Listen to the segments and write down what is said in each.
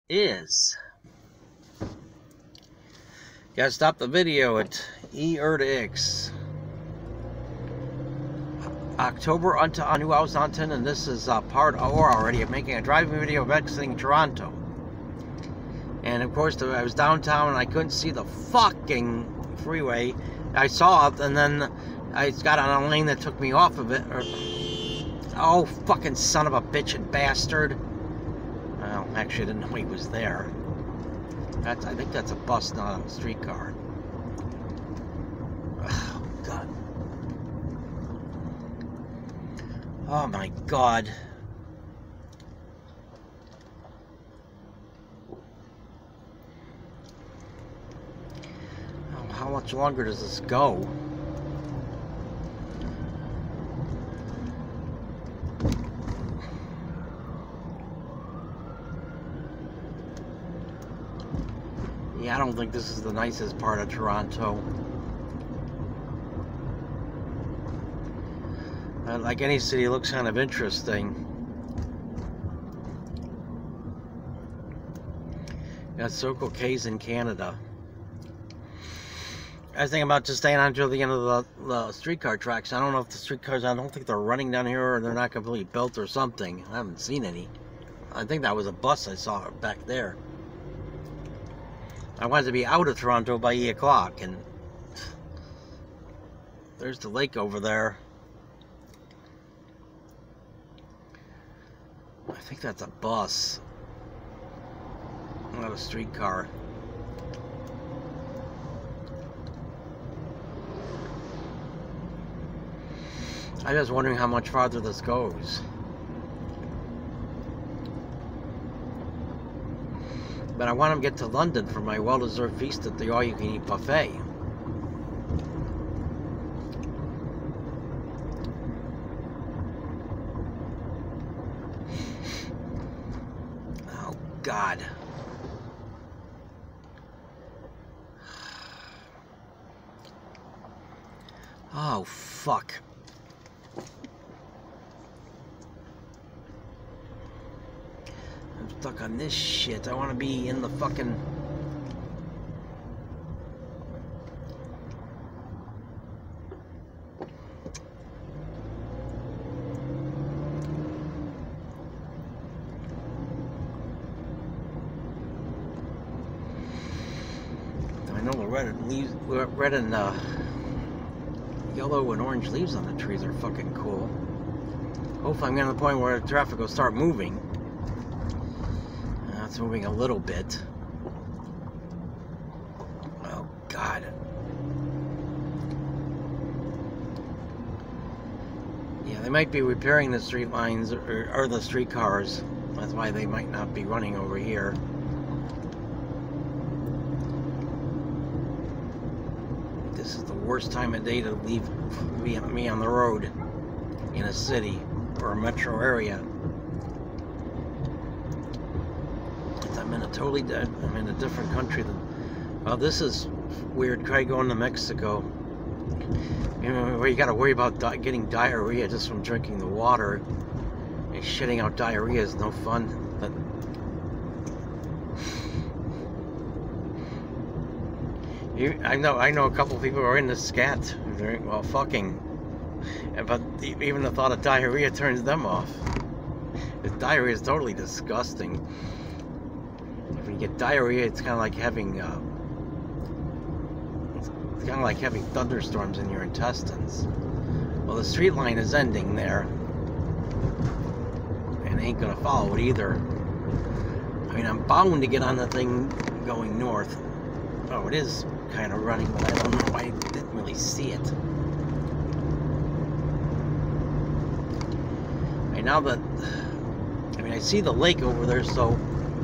is. Gotta stop the video at E-X. October unto New House Hunting, and this is part 4 already of making a driving video of exiting Toronto. And of course, I was downtown and I couldn't see the fucking freeway. I saw it, and then I got on a lane that took me off of it. Oh, fucking son of a bitch and bastard. Well, actually, I didn't know he was there. I think that's a bus, not a streetcar. Oh, God. Oh, my God. Oh, how much longer does this go? Yeah, I don't think this is the nicest part of Toronto. Like any city, it looks kind of interesting. Got Circle K's in Canada. I was thinking about just staying on until the end of the streetcar tracks. I don't know if the streetcars, I don't think they're running down here, or they're not completely built or something. I haven't seen any. I think that was a bus I saw back there. I wanted to be out of Toronto by 8 o'clock, and there's the lake over there. I think that's a bus, not a streetcar. I'm just wondering how much farther this goes. But I want to get to London for my well-deserved feast at the all-you-can-eat buffet. Oh, God. Oh, fuck. I'm stuck on this shit. I want to be in the fucking... I know the red and yellow and orange leaves on the trees are fucking cool. Hopefully I'm getting to the point where the traffic will start moving. It's moving a little bit. Oh, God. Yeah, they might be repairing the street lines or the streetcars. That's why they might not be running over here. This is the worst time of day to leave me on the road in a city or a metro area. I'm in a different country than... Well, this is weird. Try going to Mexico. You know, where you got to worry about getting diarrhea just from drinking the water. And shitting out diarrhea is no fun. But I know a couple people who are in the scat while fucking. But even the thought of diarrhea turns them off. Diarrhea is totally disgusting. When you get diarrhea, it's kind of like having thunderstorms in your intestines. Well, the street line is ending there, and ain't gonna follow it either. I mean, I'm bound to get on the thing going north. Oh, it is kind of running, but I don't know. I didn't really see it. And now that, I mean, I see the lake over there, so.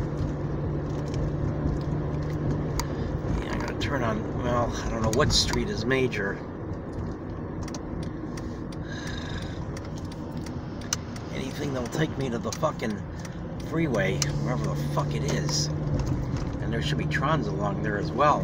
Turn on, well, I don't know what street is major. Anything that'll take me to the fucking freeway, wherever the fuck it is. And there should be trons along there as well.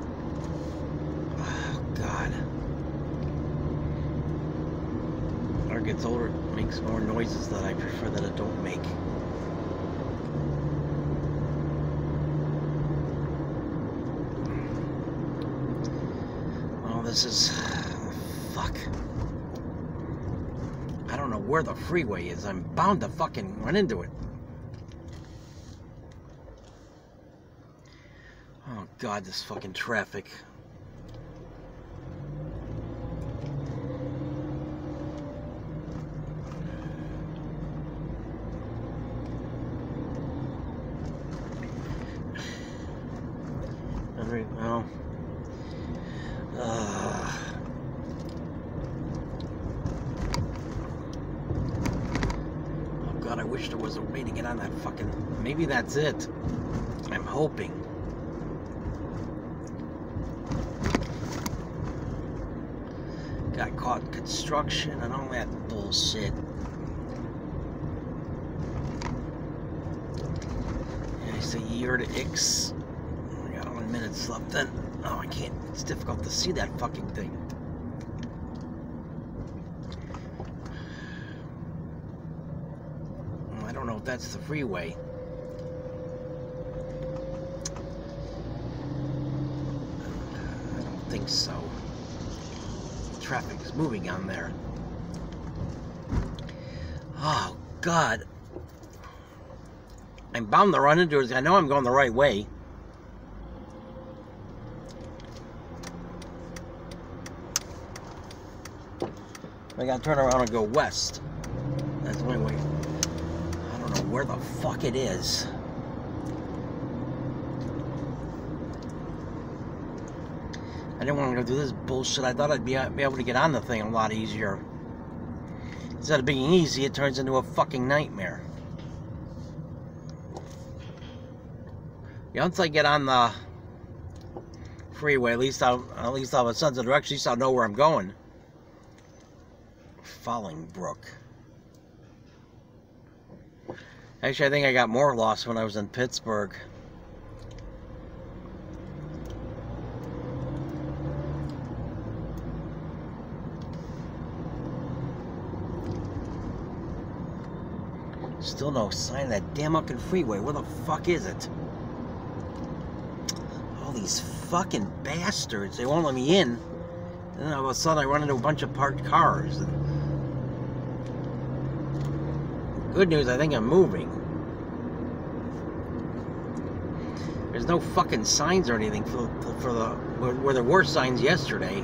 Oh, God. it gets older, it makes more noises that I prefer that it don't make. Well, this is... fuck. I don't know where the freeway is. I'm bound to fucking run into it. Oh God, this fucking traffic. Well, oh God, I wish there was a way to get on that fucking... Maybe that's it. I'm hoping. Got caught in construction and all that bullshit. Yeah, I say year to X. I got 1 minute left then. Oh, I can't. It's difficult to see that fucking thing. I don't know if that's the freeway. I don't think so. Traffic is moving on there. Oh God, I'm bound to run into it. I know I'm going the right way. I gotta turn around and go west. That's the only way. I don't know where the fuck it is. I didn't want to go do this bullshit. I thought I'd be able to get on the thing a lot easier. Instead of being easy, it turns into a fucking nightmare. Yeah, once I get on the freeway, at least I'll have a sense of direction. At least I'll know where I'm going. Fallingbrook. Actually, I think I got more lost when I was in Pittsburgh. Still no sign of that damn fucking freeway. Where the fuck is it? All these fucking bastards. They won't let me in. And then all of a sudden I run into a bunch of parked cars. Good news, I think I'm moving. There's no fucking signs or anything for the where there were signs yesterday.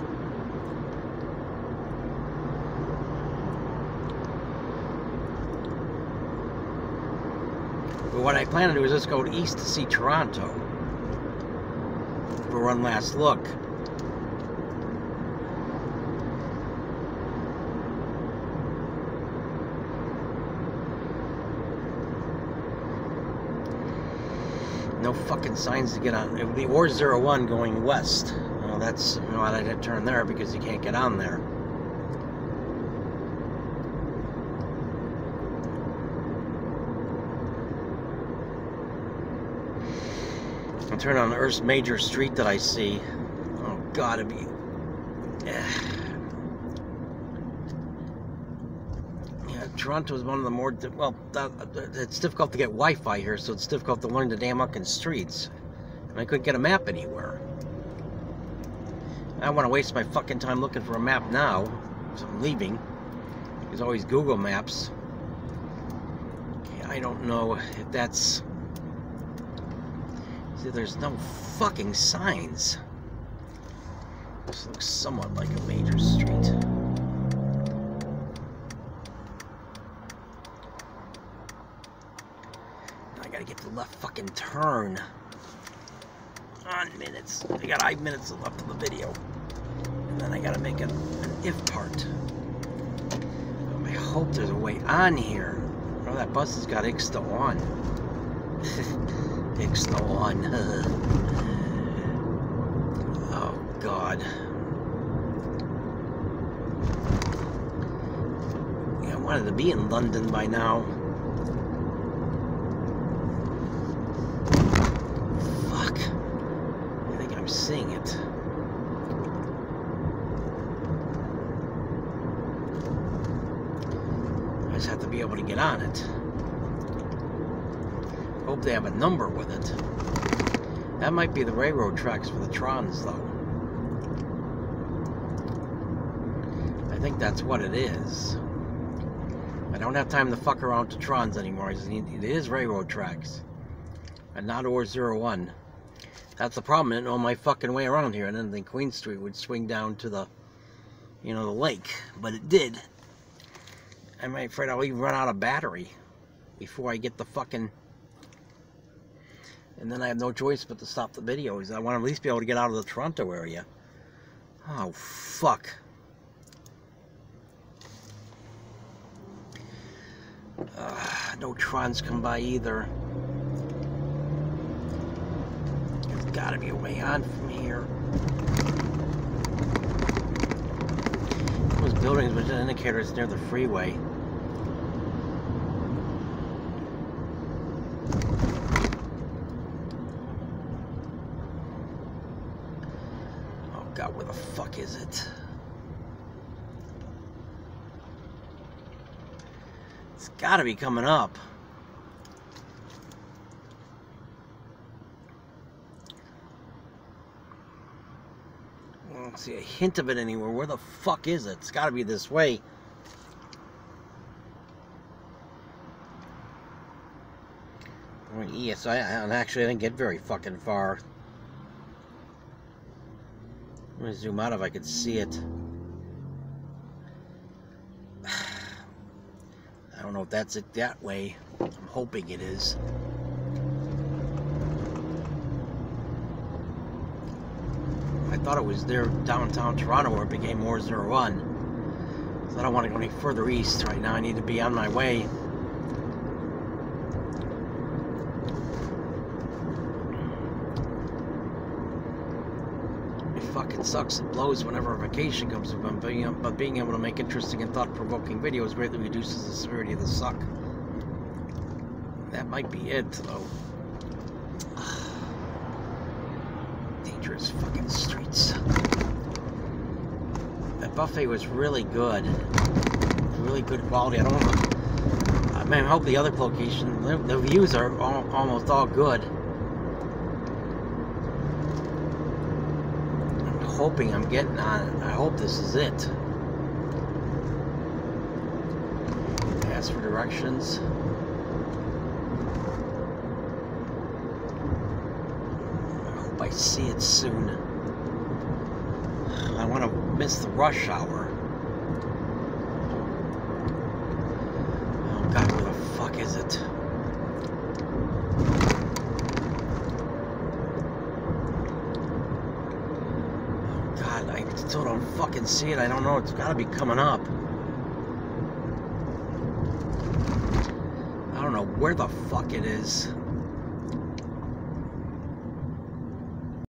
But what I plan to do is just go east to see Toronto for one last look. No fucking signs to get on. It would be or 01 going west. Well, that's, you know, I didn't turn there because you can't get on there. I'll turn on the Earth's major street that I see. Oh God, it'd be... Toronto is one of the more, well, it's difficult to get Wi-Fi here, so it's difficult to learn the damn fucking streets. And I couldn't get a map anywhere. I don't want to waste my fucking time looking for a map now, so I'm leaving. There's always Google Maps. Okay, I don't know if that's... See, there's no fucking signs. This looks somewhat like a major street. Get the left fucking turn on minutes. I got 5 minutes left of the video, and then I gotta make an if part. I hope there's a way on here. Oh, that bus has got Ixta on. Ixta on. Oh God. Yeah, I wanted to be in London by now. Seeing it. just have to be able to get on it. Hope they have a number with it. That might be the railroad tracks for the Trons, though. I think that's what it is. I don't have time to fuck around to Trons anymore. It is railroad tracks. And not OR 01. That's the problem. I didn't know my fucking way around here. I didn't think Queen Street would swing down to the, you know, the lake. But it did. I'm afraid I'll even run out of battery before I get the fucking... And then I have no choice but to stop the videos. I want to at least be able to get out of the Toronto area. Oh, fuck. No Trons come by either. There's gotta be a way on from here. Those buildings with indicators near the freeway. Oh God, where the fuck is it? It's gotta be coming up. I don't see a hint of it anywhere. Where the fuck is it? It's gotta be this way. Yes, I actually didn't get very fucking far. Let me zoom out if I could see it. I don't know if that's it that way. I'm hoping it is. I thought it was there downtown Toronto where it became OR 01. So I don't want to go any further east right now. I need to be on my way. It fucking sucks. It blows whenever a vacation comes up. But being able to make interesting and thought-provoking videos greatly reduces the severity of the suck. That might be it, though. Dangerous fucking streets. That buffet was really good. Really good quality. I don't know. I mean, I hope the other location, the views are almost all good. I'm hoping I'm getting on it. I hope this is it. Ask for directions. I see it soon. I want to miss the rush hour. Oh God, where the fuck is it? Oh God, I still don't fucking see it. I don't know. It's got to be coming up. I don't know where the fuck it is.